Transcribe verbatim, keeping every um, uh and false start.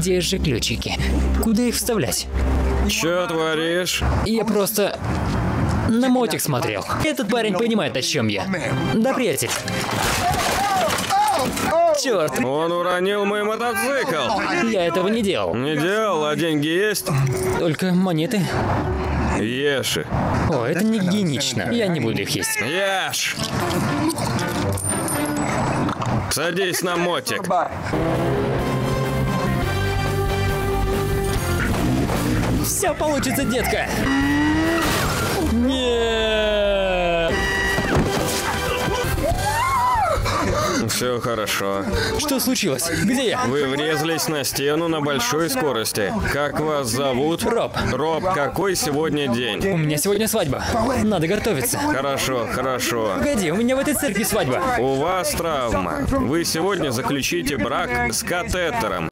Где же ключики? Куда их вставлять? Чё творишь? Я просто на мотик смотрел. Этот парень понимает, о чем я. Да, приятель. Черт, Он уронил мой мотоцикл. я этого не делал. Не делал, а деньги есть? Только монеты. Ешь их. О, это не гигиенично. Я не буду их есть. Ешь! Садись на мотик. Все получится, детка. Нет. Все хорошо. Что случилось? Где я? Вы врезались на стену на большой скорости. Как вас зовут? Роб. Роб, какой сегодня день? У меня сегодня свадьба. Надо готовиться. Хорошо, хорошо. Погоди, у меня в этой церкви свадьба. У вас травма. Вы сегодня заключите брак с катетером.